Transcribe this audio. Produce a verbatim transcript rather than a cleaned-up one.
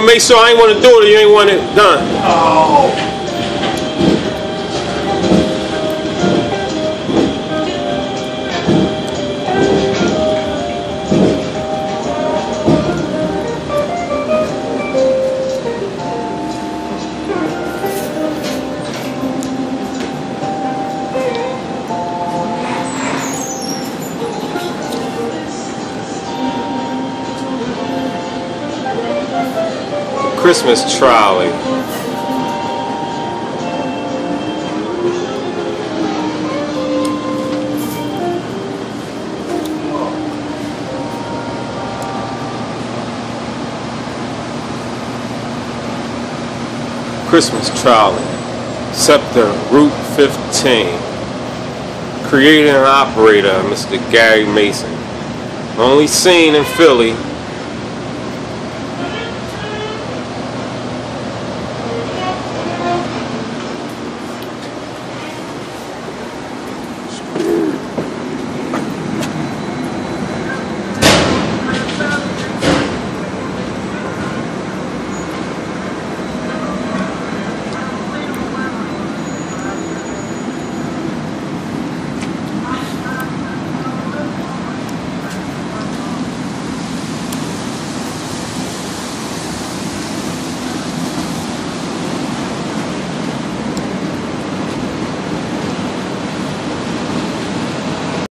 make sure I ain't want to do it or you ain't want it done. Oh. Christmas trolley. Christmas trolley. Scepter Route fifteen. Creator and operator, Mister Gary Mason. Only seen in Philly.